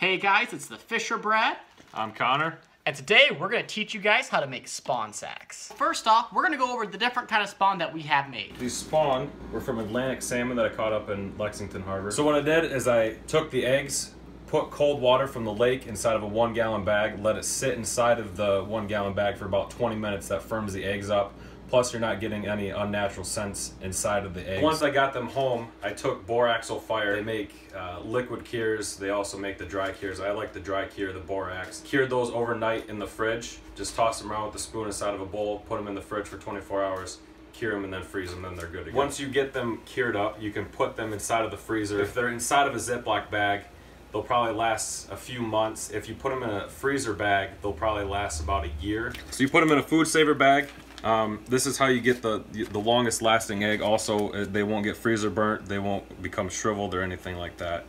Hey guys, it's the Fisher Brad. I'm Connor. And today we're going to teach you guys how to make spawn sacks. First off, we're going to go over the different kind of spawn that we have made. These spawn were from Atlantic salmon that I caught up in Lexington Harbor. So what I did is I took the eggs, put cold water from the lake inside of a 1 gallon bag, let it sit inside of the 1 gallon bag for about 20 minutes. That firms the eggs up. Plus you're not getting any unnatural scents inside of the eggs. Once I got them home, I took boraxal fire. They make liquid cures. They also make the dry cures. I like the dry cure, the borax. Cured those overnight in the fridge. Just toss them around with a spoon inside of a bowl, put them in the fridge for 24 hours, cure them, and then freeze them, then they're good to go. Once you get them cured up, you can put them inside of the freezer. If they're inside of a Ziploc bag, they'll probably last a few months. If you put them in a freezer bag, they'll probably last about a year. So you put them in a food saver bag. This is how you get the longest lasting egg. Also, they won't get freezer burnt, they won't become shriveled or anything like that.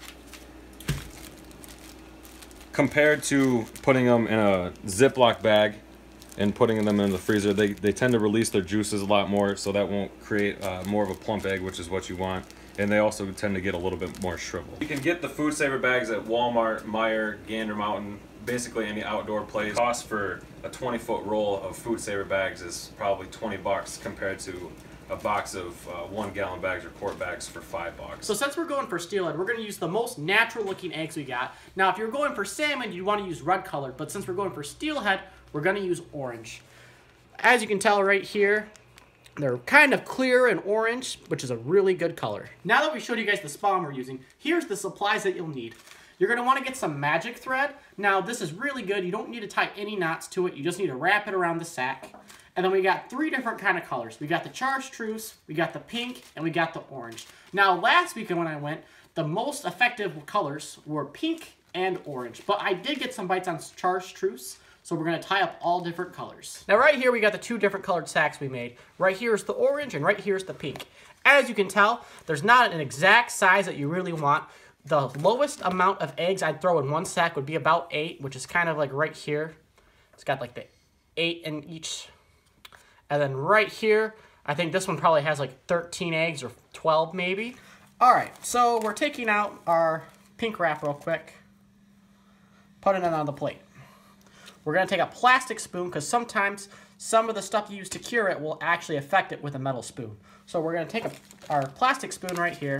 Compared to putting them in a Ziploc bag and putting them in the freezer, they tend to release their juices a lot more, so that won't create more of a plump egg, which is what you want. And they also tend to get a little bit more shriveled. You can get the food saver bags at Walmart, Meijer, Gander Mountain, basically any outdoor place. The cost for a 20-foot roll of food saver bags is probably 20 bucks compared to a box of 1 gallon bags or quart bags for $5. So since we're going for steelhead, we're going to use the most natural looking eggs we got. Now if you're going for salmon, you want to use red colored, but since we're going for steelhead, we're going to use orange. As you can tell right here, they're kind of clear and orange, which is a really good color. Now that we showed you guys the spawn we're using, here's the supplies that you'll need. You're going to want to get some magic thread. Now this is really good. You don't need to tie any knots to it. You just need to wrap it around the sack. And then we got 3 different kind of colors. We got the chartreuse, we got the pink, and we got the orange. Now last weekend when I went, the most effective colors were pink and orange. But I did get some bites on chartreuse. So we're going to tie up all different colors. Now right here we got the 2 different colored sacks we made. Right here is the orange and right here is the pink. As you can tell, there's not an exact size that you really want. The lowest amount of eggs I'd throw in one sack would be about 8, which is kind of like right here. It's got like the 8 in each. And then right here, I think this one probably has like 13 eggs or 12 maybe. All right, so we're taking out our pink wrap real quick, putting it on the plate. We're going to take a plastic spoon because sometimes some of the stuff you use to cure it will actually affect it with a metal spoon. So we're going to take our plastic spoon right here.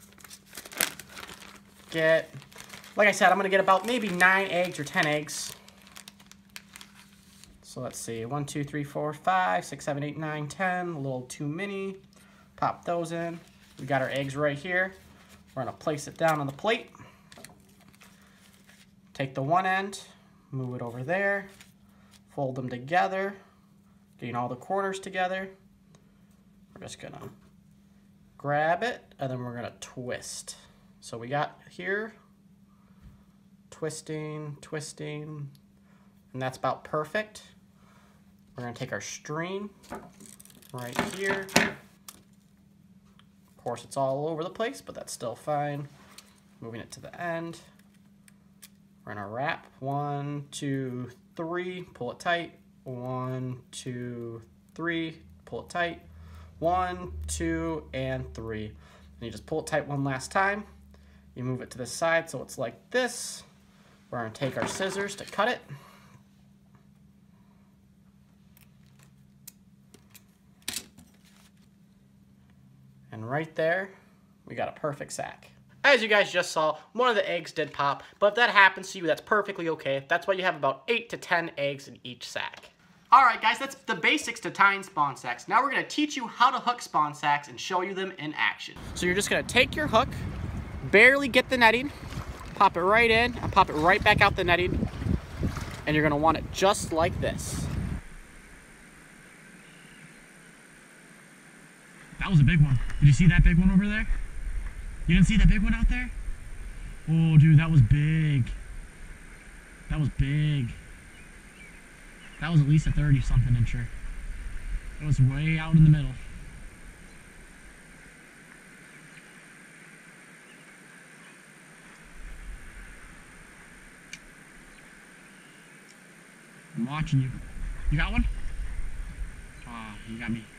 Like I said, I'm going to get about maybe 9 eggs or 10 eggs. So let's see, 1, 2, 3, 4, 5, 6, 7, 8, 9, 10, a little too many. Pop those in. We got our eggs right here. We're going to place it down on the plate. Take the one end. Move it over there, fold them together, getting all the corners together. We're just gonna grab it and then we're gonna twist. So we got here, twisting, twisting, and that's about perfect. We're gonna take our string right here. Of course, it's all over the place, but that's still fine. Moving it to the end. We're gonna wrap 1, 2, 3, pull it tight. 1, 2, 3, pull it tight. 1, 2, and 3. And you just pull it tight one last time. You move it to the side so it's like this. We're gonna take our scissors to cut it. And right there, we got a perfect sack. As you guys just saw, one of the eggs did pop, but if that happens to you, that's perfectly okay. That's why you have about 8 to 10 eggs in each sack. Alright guys, that's the basics to tying spawn sacks. Now we're going to teach you how to hook spawn sacks and show you them in action. So you're just going to take your hook, barely get the netting, pop it right in, and pop it right back out the netting, and you're going to want it just like this. That was a big one. Did you see that big one over there? You didn't see that big one out there? Oh, dude, that was big. That was big. That was at least a 30-something incher. It was way out in the middle. I'm watching you. You got one? Ah, you got me.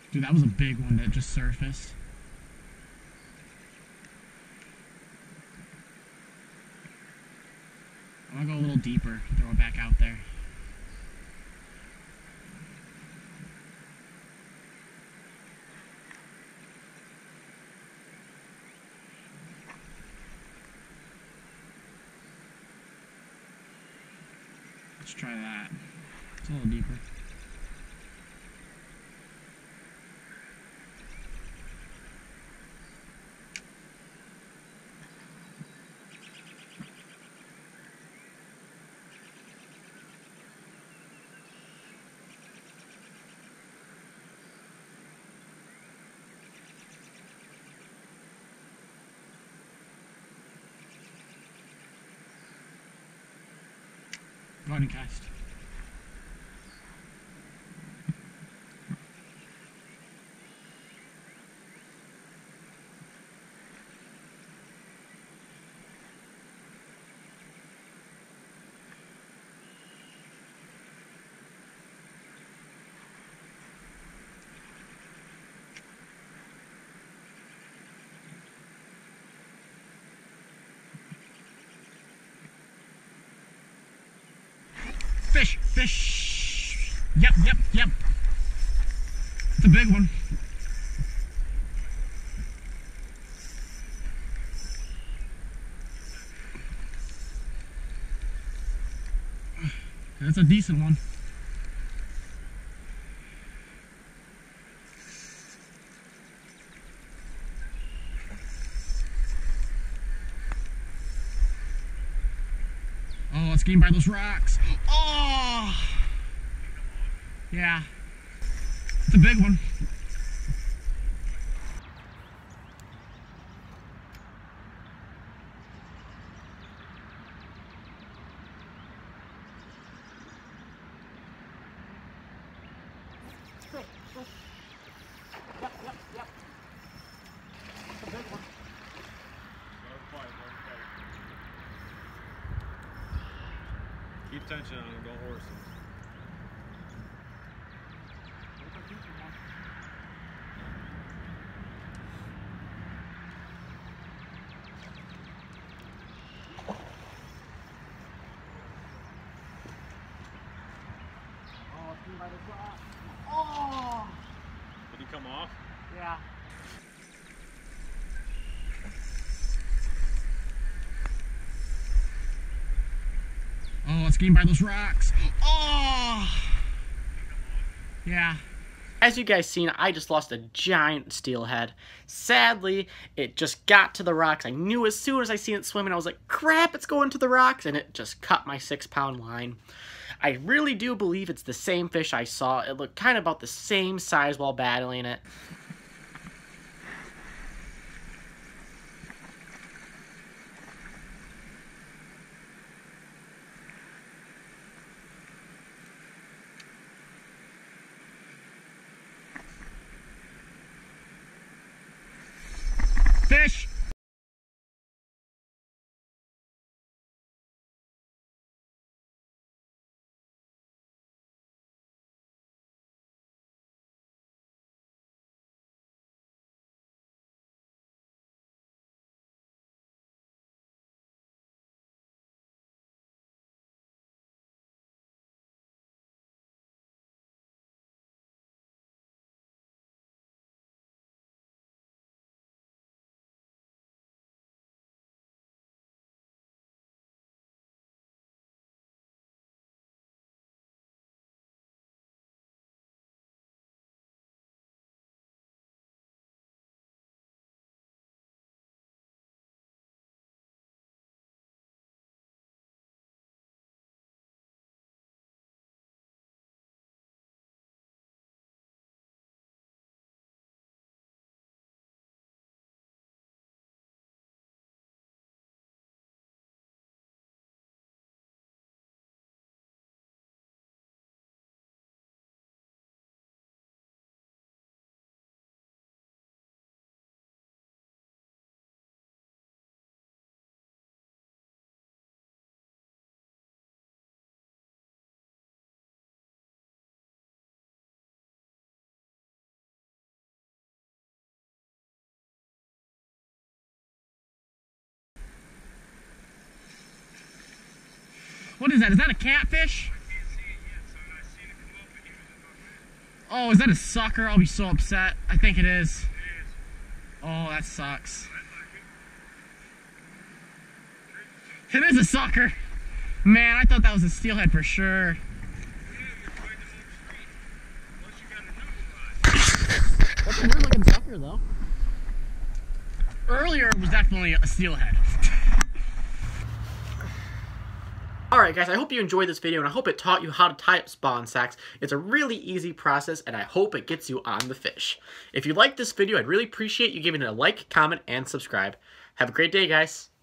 Dude, that was a big one that just surfaced. I'm gonna go a little deeper, throw it back out there. Let's try that. It's a little deeper. Go ahead and cast. Fish! Fish! Yep, yep, yep. It's a big one. That's a decent one. Oh, it's getting by those rocks. Oh! Yeah. It's a big one. Yep, yep, yep. It's a big one. Keep tension on him, don't horse him. Oh, it's getting by this rock. Oh! Did he come off? Yeah. Oh, it's getting by those rocks. Oh! Yeah. As you guys seen, I just lost a giant steelhead. Sadly, it just got to the rocks. I knew as soon as I seen it swimming, I was like, crap, it's going to the rocks, and it just cut my 6-pound line. I really do believe it's the same fish I saw. It looked kind of about the same size while battling it. Fish! What is that? Is that a catfish? Oh, is that a sucker? I'll be so upset. I think it is. Oh, that sucks. It is a sucker. Man, I thought that was a steelhead for sure. That's a weird looking sucker though. Earlier it was definitely a steelhead. Alright guys, I hope you enjoyed this video and I hope it taught you how to tie up spawn sacks. It's a really easy process and I hope it gets you on the fish. If you liked this video, I'd really appreciate you giving it a like, comment, and subscribe. Have a great day, guys.